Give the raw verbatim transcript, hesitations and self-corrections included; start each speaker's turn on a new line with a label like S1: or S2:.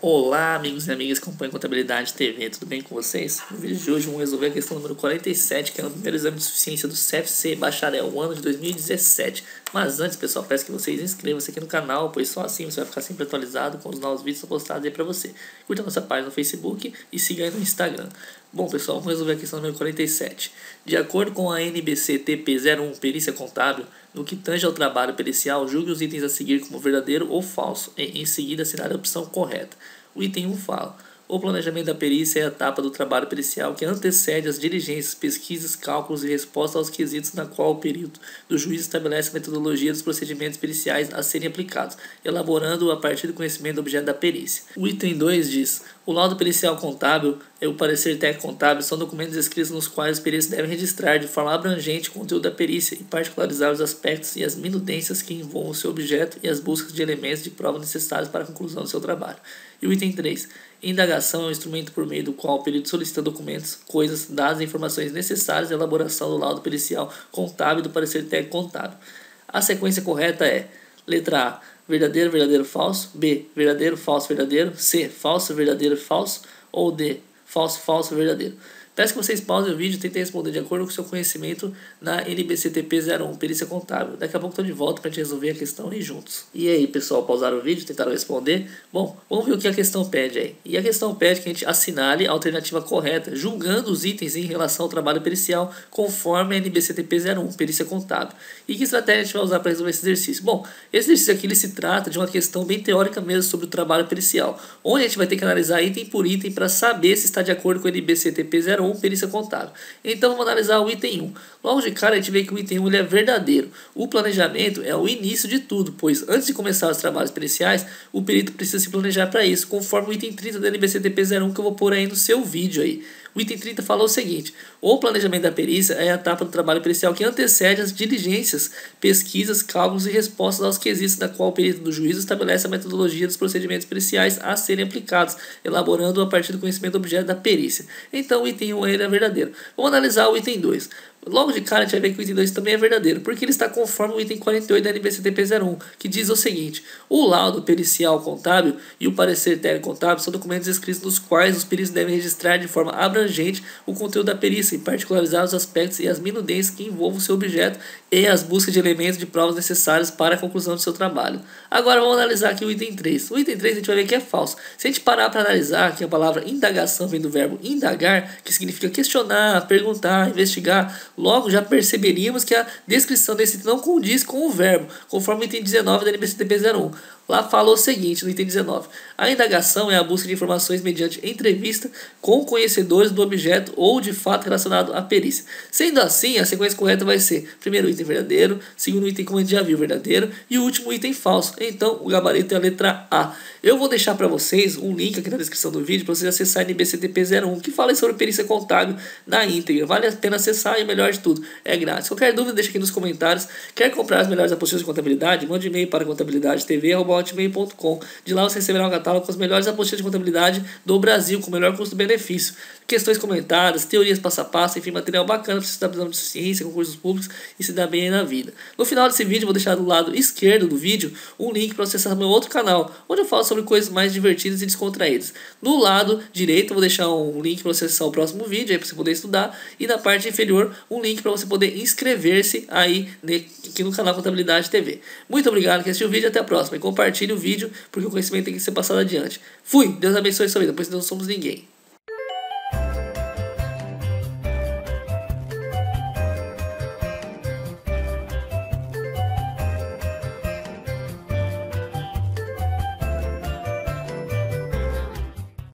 S1: Olá, amigos e amigas que acompanham Contabilidade T V, tudo bem com vocês? No vídeo de hoje vamos resolver a questão número quarenta e sete, que é o primeiro exame de suficiência do C F C Bacharel, ano de dois mil e dezessete. Mas antes, pessoal, peço que vocês inscrevam-se aqui no canal, pois só assim você vai ficar sempre atualizado com os novos vídeos postados aí pra você. Curta a nossa página no Facebook e siga aí no Instagram. Bom, pessoal, vamos resolver a questão número quarenta e sete. De acordo com a N B C T P zero um, Perícia Contábil, no que tange ao trabalho pericial, julgue os itens a seguir como verdadeiro ou falso, e em seguida assinar a opção correta. O item um fala: o planejamento da perícia é a etapa do trabalho pericial que antecede as diligências, pesquisas, cálculos e respostas aos quesitos na qual o perito do juiz estabelece a metodologia dos procedimentos periciais a serem aplicados, elaborando-o a partir do conhecimento do objeto da perícia. O item dois diz: o laudo pericial contábil e o parecer técnico contábil são documentos escritos nos quais os peritos devem registrar de forma abrangente o conteúdo da perícia e particularizar os aspectos e as minudências que envolvam o seu objeto e as buscas de elementos de prova necessários para a conclusão do seu trabalho. E o item três. Indagação é um instrumento por meio do qual o perito solicita documentos, coisas, dados e informações necessárias à elaboração do laudo pericial contábil e do parecer técnico contábil. A sequência correta é: letra A, verdadeiro, verdadeiro, falso; B, verdadeiro, falso, verdadeiro; C, falso, verdadeiro, falso; ou D, falso, falso, verdadeiro. Peço que vocês pausem o vídeo e tentem responder de acordo com o seu conhecimento na N B C T P zero um, Perícia Contábil. Daqui a pouco estou de volta para a gente resolver a questão aí juntos. E aí, pessoal, pausaram o vídeo? Tentaram responder? Bom, vamos ver o que a questão pede aí. E a questão pede que a gente assinale a alternativa correta, julgando os itens em relação ao trabalho pericial, conforme a N B C T P zero um, Perícia Contábil. E que estratégia a gente vai usar para resolver esse exercício? Bom, esse exercício aqui ele se trata de uma questão bem teórica mesmo sobre o trabalho pericial, onde a gente vai ter que analisar item por item para saber se está de acordo com a N B C T P zero um, Perícia Contábil. Então vamos analisar o item um. Logo de cara a gente vê que o item um ele é verdadeiro. O planejamento é o início de tudo, pois antes de começar os trabalhos periciais, o perito precisa se planejar para isso, conforme o item trinta da N B C T P zero um que eu vou pôr aí no seu vídeo aí. O item trinta fala o seguinte: o planejamento da perícia é a etapa do trabalho pericial que antecede as diligências, pesquisas, cálculos e respostas aos quesitos da qual o perito do juízo estabelece a metodologia dos procedimentos periciais a serem aplicados, elaborando a partir do conhecimento do objeto da perícia. Então o item um ele é verdadeiro. Vamos analisar o item dois. Logo de cara a gente vai ver que o item dois também é verdadeiro, porque ele está conforme o item quarenta e oito da N B C T P zero um, que diz o seguinte: o laudo pericial contábil e o parecer técnico contábil são documentos escritos nos quais os peritos devem registrar de forma abrangente o conteúdo da perícia e particularizar os aspectos e as minudências que envolvam o seu objeto e as buscas de elementos de provas necessários para a conclusão do seu trabalho. Agora vamos analisar aqui o item três. O item três a gente vai ver que é falso. Se a gente parar para analisar, que a palavra indagação vem do verbo indagar, que significa questionar, perguntar, investigar, logo já perceberíamos que a descrição desse item não condiz com o verbo, conforme o item dezenove da N B C T P zero um. Lá fala o seguinte, no item dezenove: a indagação é a busca de informações mediante entrevista com conhecedores do objeto ou de fato relacionado à perícia. Sendo assim, a sequência correta vai ser: primeiro item verdadeiro, segundo item, como a gente já viu, verdadeiro, e o último item falso. Então o gabarito é a letra A. Eu vou deixar para vocês um link aqui na descrição do vídeo para vocês acessarem a N B C T P zero um, que fala sobre perícia contábil na íntegra. Vale a pena acessar e o melhor de tudo, é grátis. Qualquer dúvida deixa aqui nos comentários. Quer comprar as melhores apostilas de contabilidade? Mande e-mail para contabilidade t v arroba hotmail ponto com. De lá você receberá um catálogo com as melhores apostilas de contabilidade do Brasil, com o melhor custo-benefício. Questões comentadas, teorias passo a passo, enfim, material bacana para você estar precisando de ciência, concursos públicos e se dar bem aí na vida. No final desse vídeo, eu vou deixar do lado esquerdo do vídeo um link para você acessar meu outro canal, onde eu falo sobre coisas mais divertidas e descontraídas. No lado direito, eu vou deixar um link para você acessar o próximo vídeo, aí para você poder estudar. E na parte inferior, um link para você poder inscrever-se aí aqui no canal Contabilidade T V. Muito obrigado por assistir o vídeo, até a próxima. E compartilhe o vídeo, porque o conhecimento tem que ser passado adiante. Fui! Deus abençoe a sua vida, pois não somos ninguém.